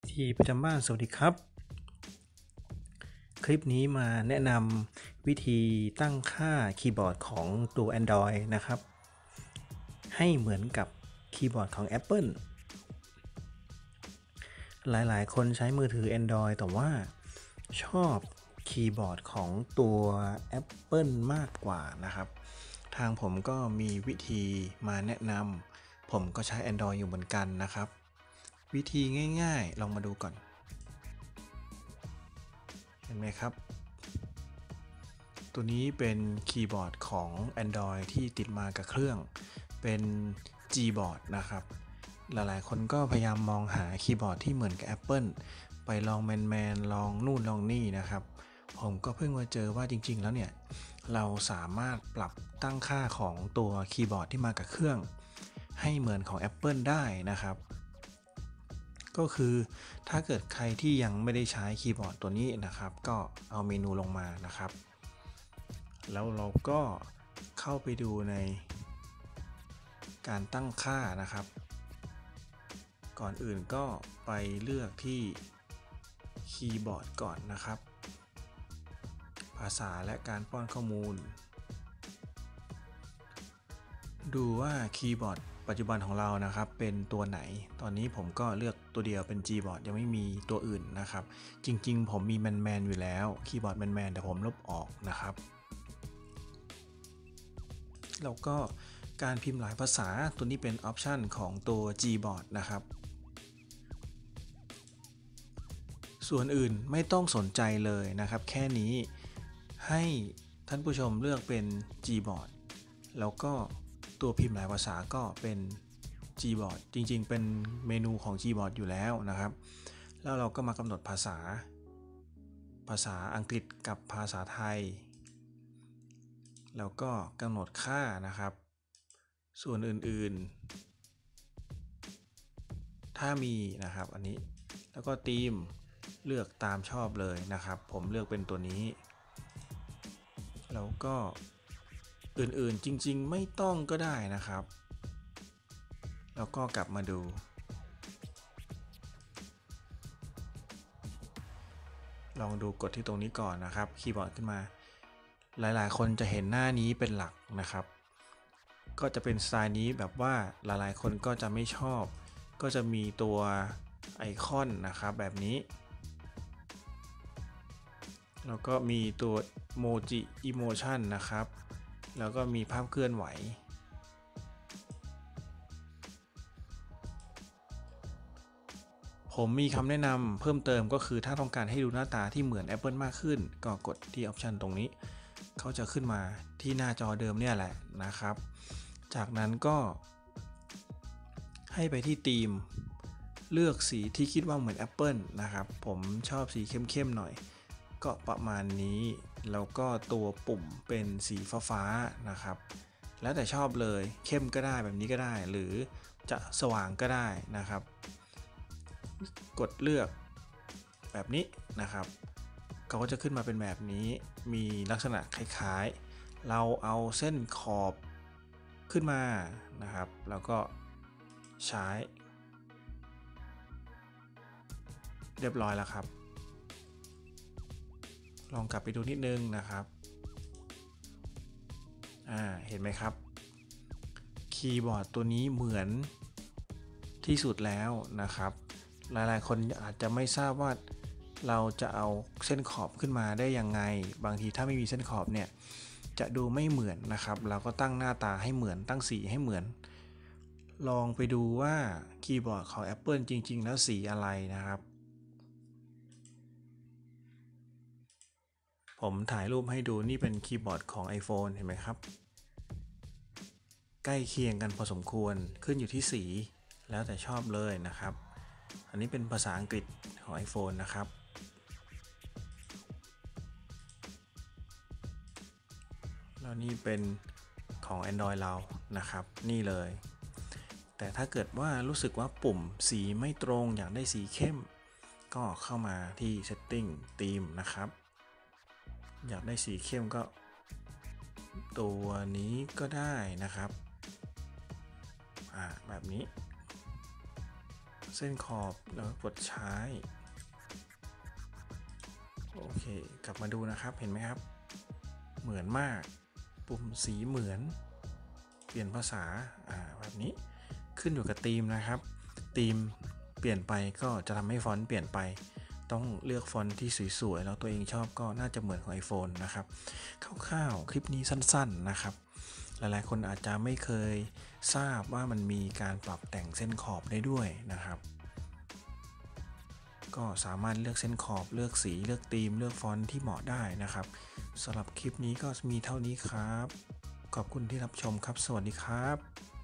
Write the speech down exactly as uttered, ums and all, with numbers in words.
ที่ประจำบ้านสวัสดีครับคลิปนี้มาแนะนำวิธีตั้งค่าคีย์บอร์ดของตัว Android นะครับให้เหมือนกับคีย์บอร์ดของ Apple หลายๆคนใช้มือถือ Android แต่ว่าชอบคีย์บอร์ดของตัว Apple มากกว่านะครับทางผมก็มีวิธีมาแนะนำผมก็ใช้ Android อยู่เหมือนกันนะครับวิธีง่ายๆลองมาดูก่อนเห็นไหมครับตัวนี้เป็นคีย์บอร์ดของ Android ที่ติดมากับเครื่องเป็น Gboard นะครับหลายๆคนก็พยายามมองหาคีย์บอร์ดที่เหมือนกับ Apple ไปลองแมนๆลองนู่นลองนี่นะครับผมก็เพิ่งมาเจอว่าจริงๆแล้วเนี่ยเราสามารถปรับตั้งค่าของตัวคีย์บอร์ดที่มากับเครื่องให้เหมือนของ Apple ได้นะครับก็คือถ้าเกิดใครที่ยังไม่ได้ใช้คีย์บอร์ดตัวนี้นะครับก็เอาเมนูลงมานะครับแล้วเราก็เข้าไปดูในการตั้งค่านะครับก่อนอื่นก็ไปเลือกที่คีย์บอร์ดก่อนนะครับภาษาและการป้อนข้อมูลดูว่าคีย์บอร์ดปัจจุบันของเรานะครับเป็นตัวไหนตอนนี้ผมก็เลือกตัวเดียวเป็น Gboard ยังไม่มีตัวอื่นนะครับจริงๆผมมีแมนๆอยู่แล้วคีย์บอร์ดแมนๆแต่ผมลบออกนะครับแล้วก็การพิมพ์หลายภาษาตัวนี้เป็นออปชันของตัว Gboard นะครับส่วนอื่นไม่ต้องสนใจเลยนะครับแค่นี้ให้ท่านผู้ชมเลือกเป็น Gboard แล้วก็ตัวพิมพ์หลายภาษาก็เป็น Gboard จริงๆเป็นเมนูของ Gboard อยู่แล้วนะครับแล้วเราก็มากำหนดภาษาภาษาอังกฤษกับภาษาไทยแล้วก็กำหนดค่านะครับส่วนอื่นๆถ้ามีนะครับอันนี้แล้วก็ธีมเลือกตามชอบเลยนะครับผมเลือกเป็นตัวนี้แล้วก็อื่นๆจริงๆไม่ต้องก็ได้นะครับแล้วก็กลับมาดูลองดูกดที่ตรงนี้ก่อนนะครับคีย์บอร์ดขึ้นมาหลายๆคนจะเห็นหน้านี้เป็นหลักนะครับก็จะเป็นสไตล์นี้แบบว่าหลายๆคนก็จะไม่ชอบก็จะมีตัวไอคอนนะครับแบบนี้แล้วก็มีตัวโมจิอิโมชันนะครับแล้วก็มีภาพเคลื่อนไหวผมมีคำแนะนำเพิ่มเติมก็คือถ้าต้องการให้ดูหน้าตาที่เหมือน Apple มากขึ้นก็กดที่ออปชันตรงนี้เขาจะขึ้นมาที่หน้าจอเดิมเนี่ยแหละนะครับจากนั้นก็ให้ไปที่ธีมเลือกสีที่คิดว่าเหมือน Apple นะครับผมชอบสีเข้มๆหน่อยก็ประมาณนี้แล้วก็ตัวปุ่มเป็นสีฟ้าๆนะครับแล้วแต่ชอบเลยเข้มก็ได้แบบนี้ก็ได้หรือจะสว่างก็ได้นะครับกดเลือกแบบนี้นะครับเขาก็จะขึ้นมาเป็นแบบนี้มีลักษณะคล้ายๆเราเอาเส้นขอบขึ้นมานะครับแล้วก็ใช้เรียบร้อยแล้วครับลองกลับไปดูนิดนึงนะครับอ่าเห็นไหมครับคีย์บอร์ดตัวนี้เหมือนที่สุดแล้วนะครับหลายๆคนอาจจะไม่ทราบว่าเราจะเอาเส้นขอบขึ้นมาได้ยังไงบางทีถ้าไม่มีเส้นขอบเนี่ยจะดูไม่เหมือนนะครับเราก็ตั้งหน้าตาให้เหมือนตั้งสีให้เหมือนลองไปดูว่าคีย์บอร์ดของ Apple จริงๆแล้วสีอะไรนะครับผมถ่ายรูปให้ดูนี่เป็นคีย์บอร์ดของ iPhone เห็นไหมครับใกล้เคียงกันพอสมควรขึ้นอยู่ที่สีแล้วแต่ชอบเลยนะครับอันนี้เป็นภาษาอังกฤษของ iPhone นะครับแล้วนี่เป็นของ Android เรานะครับนี่เลยแต่ถ้าเกิดว่ารู้สึกว่าปุ่มสีไม่ตรงอยากได้สีเข้มก็เข้ามาที่ Setting Theme นะครับอยากได้สีเข้มก็ตัวนี้ก็ได้นะครับแบบนี้เส้นขอบแล้วกดใช้โอเคกลับมาดูนะครับเห็นไหมครับเหมือนมากปุ่มสีเหมือนเปลี่ยนภาษาอ่าแบบนี้ขึ้นอยู่กับธีมนะครับธีมเปลี่ยนไปก็จะทำให้ฟอนต์เปลี่ยนไปต้องเลือกฟอนต์ที่สวยๆแล้วตัวเองชอบก็น่าจะเหมือนของ iPhone นะครับคร่าวๆคลิปนี้สั้นๆนะครับหลายๆคนอาจจะไม่เคยทราบว่ามันมีการปรับแต่งเส้นขอบได้ด้วยนะครับก็สามารถเลือกเส้นขอบเลือกสีเลือกธีมเลือกฟอนต์ที่เหมาะได้นะครับสำหรับคลิปนี้ก็มีเท่านี้ครับขอบคุณที่รับชมครับสวัสดีครับ